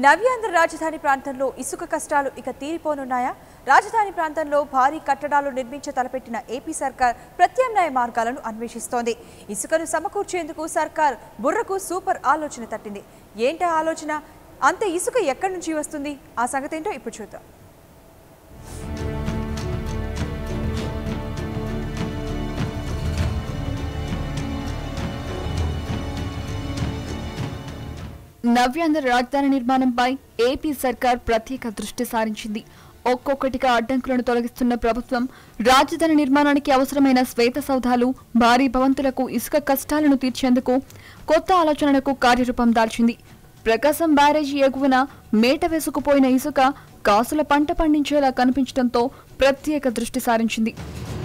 నవ్యాంధ్ర రాజధాని ప్రాంతంలో ఇసుక కష్టాలు ఇక తీరిపోనున్నాయా? రాజధాని ప్రాంతంలో భారీ కట్టడాలు నిర్మించ తలపెట్టిన ఏపీ సర్కార్ ప్రత్యామ్నాయ మార్గాలను అన్వేషిస్తోంది. ఇసుకను సమకూర్చేందుకు సర్కార్ బుర్రకు సూపర్ ఆలోచన తట్టింది. ఏంటా ఆలోచన? అంత ఇసుక ఎక్కడి నుంచి వస్తుంది? ఆ సంగతేంటో ఇప్పుడు చూద్దాం. నవ్యాంధ్ర రాజధాని నిర్మాణంపై ఏపీ సర్కార్ ప్రత్యేక దృష్టి సారించింది. ఒక్కొక్కటిగా అడ్డంకులను తొలగిస్తున్న ప్రభుత్వం రాజధాని నిర్మాణానికి అవసరమైన శ్వేత సౌధాలు, భారీ భవంతులకు ఇసుక కష్టాలను తీర్చేందుకు కొత్త ఆలోచనలకు కార్యరూపం దాల్చింది. ప్రకాశం బ్యారేజీ ఎగువన మేట వేసుకుపోయిన ఇసుక కాసుల పంట పండించేలా కనిపించడంతో ప్రత్యేక దృష్టి సారించింది.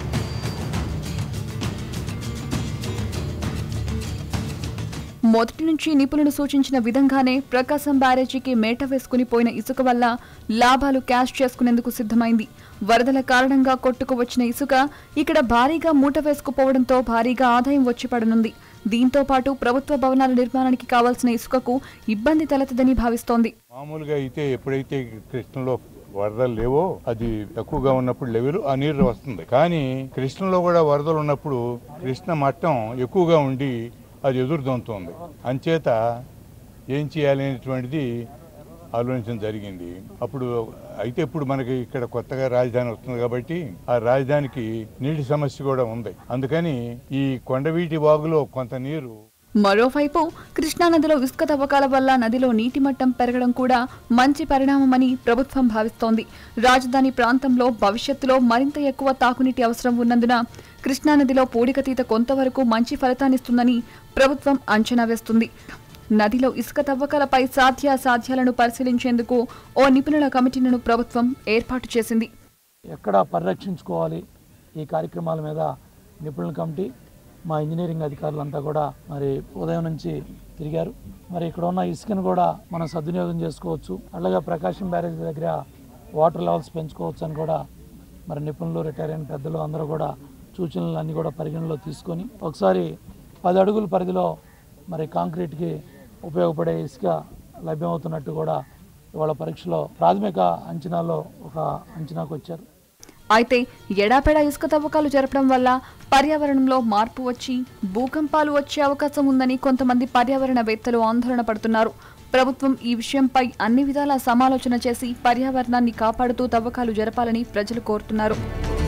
మొదటి నుంచి నిపుణులు సూచించిన విధంగానే ప్రకాశం బ్యారేజీకి మేట వేసుకుని పోయిన ఇసుక వల్ల లాభాలు క్యాష్ చేసుకునేందుకు సిద్ధమైంది. వరదల కారణంగా కొట్టుకు వచ్చిన ఇసుక ఇక్కడ భారీగా మూట వేసుకుపోవడంతో భారీగా ఆదాయం వచ్చి పడనుంది. దీంతో పాటు ప్రభుత్వ భవనాల నిర్మాణానికి కావాల్సిన ఇసుకకు ఇబ్బంది తలెత్తదని భావిస్తోంది. మామూలుగా అయితే ఎప్పుడైతే కృష్ణలో వరదలు లేవో అది తక్కువగా ఉన్నప్పుడు లెవెల్ ఆ నీరు వస్తుంది. కానీ కృష్ణలో కూడా వరదలు ఉన్నప్పుడు కృష్ణ మట్టం ఎక్కువగా ఉండి అది ఎదురుదొంతుంది. అంచేత ఏం చేయాలనేటువంటిది ఆలోచించడం జరిగింది. ఇప్పుడు మనకి ఇక్కడ కొత్తగా రాజధాని వస్తుంది కాబట్టి ఆ రాజధానికి నీటి సమస్య కూడా ఉంది. అందుకని ఈ కొండవీటి వాగులో కొంత నీరు. మరోవైపు కృష్ణానదిలో ఇసుక తవ్వకాల వల్ల నదిలో నీటి మట్టం పెరగడం కూడా మంచి పరిణామమని ప్రభుత్వం భావిస్తోంది. రాజధాని ప్రాంతంలో భవిష్యత్తులో మరింత ఎక్కువ తాగునీటి అవసరం ఉన్నందున కృష్ణానదిలో పూడికతీత కొంతవరకు మంచి ఫలితాన్నిస్తుందని ప్రభుత్వం అంచనా వేస్తుంది. నదిలో ఇసుక తవ్వకాలపై సాధ్యాసాధ్యాలను పరిశీలించేందుకు ఓ నిపుణుల కమిటీలను ప్రభుత్వం ఏర్పాటు చేసింది. ఎక్కడ పరిరక్షించుకోవాలి ఈ కార్యక్రమాల మీద నిపుణుల కమిటీ, మా ఇంజనీరింగ్ అధికారులంతా కూడా మరి ఉదయం నుంచి తిరిగారు. మరి ఇక్కడ ఉన్న ఇసుకను కూడా మనం సద్వినియోగం చేసుకోవచ్చు, అలాగే ప్రకాశం బ్యారేజ్ దగ్గర వాటర్ లెవెల్స్ పెంచుకోవచ్చు అని కూడా మరి నిపుణులు, రిటైర్ అయిన పెద్దలు అందరూ కూడా సూచనలు అన్నీ కూడా పరిగణలో తీసుకొని ఒకసారి 10 అడుగుల పరిధిలో మరి కాంక్రీట్కి ఉపయోగపడే ఇసుక లభ్యమవుతున్నట్టు కూడా ఇవాళ పరీక్షలో ప్రాథమిక అంచనాలో ఒక అంచనాకు వచ్చారు. అయితే ఎడాపెడా ఇసుక తవ్వకాలు జరపడం వల్ల పర్యావరణంలో మార్పు వచ్చి భూకంపాలు వచ్చే అవకాశం ఉందని కొంతమంది పర్యావరణవేత్తలు ఆందోళన పడుతున్నారు. ప్రభుత్వం ఈ విషయంపై అన్ని విధాలా సమాలోచన చేసి పర్యావరణాన్ని కాపాడుతూ తవ్వకాలు జరపాలని ప్రజలు కోరుతున్నారు.